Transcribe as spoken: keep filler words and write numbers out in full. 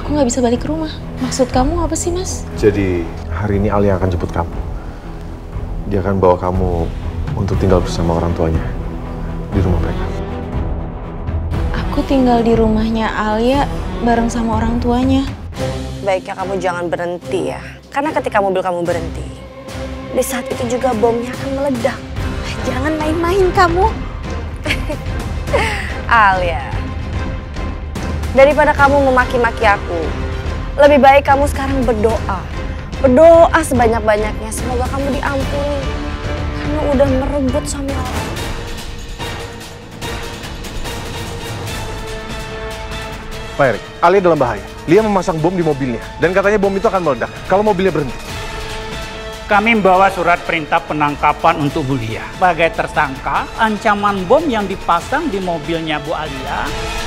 aku nggak bisa balik ke rumah. Maksud kamu apa sih, Mas? Jadi hari ini Alia akan jemput kamu. Dia akan bawa kamu untuk tinggal bersama orang tuanya di rumah mereka. Aku tinggal di rumahnya Alia bareng sama orang tuanya. Baiknya kamu jangan berhenti ya. Karena ketika mobil kamu berhenti, di saat itu juga bomnya akan meledak. Jangan main-main kamu. Alia, daripada kamu memaki-maki aku, lebih baik kamu sekarang berdoa. Berdoa sebanyak-banyaknya, semoga kamu diampuni. Karena udah merebut sama orang. Pak Erik, Alia dalam bahaya. Lia memasang bom di mobilnya, dan katanya bom itu akan meledak kalau mobilnya berhenti. Kami membawa surat perintah penangkapan untuk Bu Lia. Sebagai tersangka, ancaman bom yang dipasang di mobilnya Bu Alia